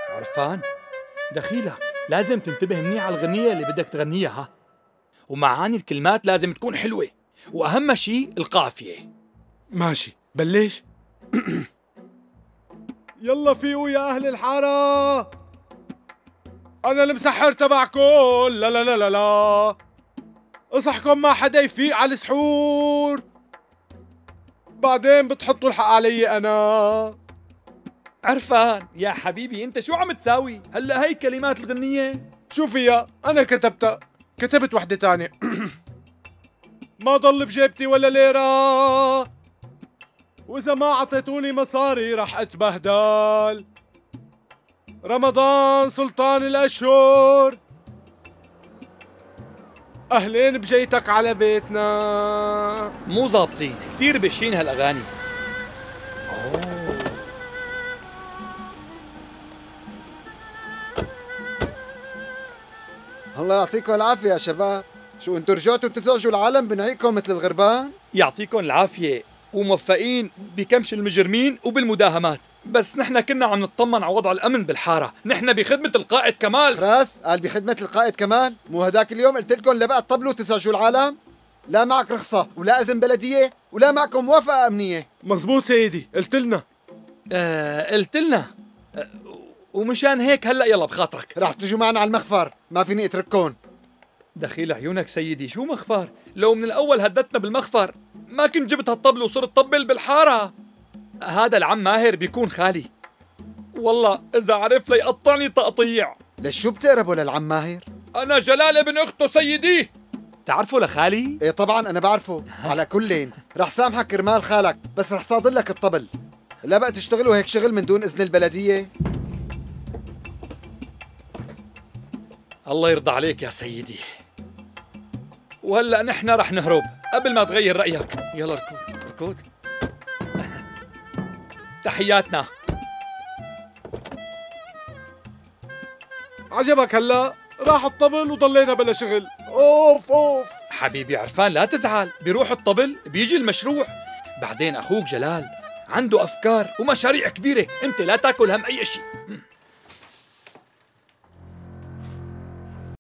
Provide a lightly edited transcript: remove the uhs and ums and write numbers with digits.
عرفان، دخيلك لازم تنتبه منيح على الغنية اللي بدك تغنيها ها، ومعاني الكلمات لازم تكون حلوة، وأهم شيء القافية. ماشي، بلش. يلا فيقوا يا أهل الحارة، أنا المسحر تبعكم. لا لا لا لا لا، اصحكم ما حدا يفيق على السحور، بعدين بتحطوا الحق علي أنا. عرفان يا حبيبي، انت شو عم تساوي؟ هلا هي كلمات الغنية. شو فيها؟ أنا كتبتها، كتبت وحدة تانية. ما ضل بجيبتي ولا ليرة، وإذا ما عطيتوني مصاري رح أتبهدل. رمضان سلطان الأشهر، أهلين بجيتك على بيتنا. مو ظابطين، كتير بشين هالأغاني. الله يعطيكم العافية يا شباب. شو انتوا رجعتوا بتزعجوا العالم بنعيكم مثل الغربان؟ يعطيكم العافية، وموفقين بكمش المجرمين وبالمداهمات، بس نحن كنا عم نطمن على وضع الأمن بالحارة، نحن بخدمة القائد كمال. خلاص قال بخدمة القائد كمال، مو هداك اليوم قلت لكم لا بقى تطبلوا تزعجوا العالم؟ لا معك رخصة ولا إذن بلدية ولا معكم موافقة أمنية. مزبوط سيدي، قلت لنا. قلت لنا. ومشان هيك هلأ يلا بخاطرك رح تجوا معنا على المخفر، ما فيني اترككم. دخيل عيونك سيدي، شو مخفر؟ لو من الأول هددتنا بالمخفر ما كنت جبت هالطبل وصرت طبل بالحارة. هذا العم ماهر بيكون خالي، والله إذا عرف ليقطعني تقطيع. ليش شو بتقربوا للعم ماهر؟ أنا جلال ابن أخته سيدي. تعرفوا لخالي؟ ايه طبعا أنا بعرفه. على كلين رح سامحك كرمال خالك، بس رح صادر لك الطبل. لا بقى تشتغلوا هيك شغل من دون إذن البلدية. الله يرضى عليك يا سيدي. وهلأ نحن رح نهرب قبل ما تغير رأيك. يلا اركض اركض. تحياتنا. عجبك هلا؟ راح الطبل وضلينا بلا شغل. اوف اوف. حبيبي عرفان لا تزعل، بيروح الطبل بيجي المشروع. بعدين أخوك جلال عنده أفكار ومشاريع كبيرة، أنت لا تاكل هم أي شيء.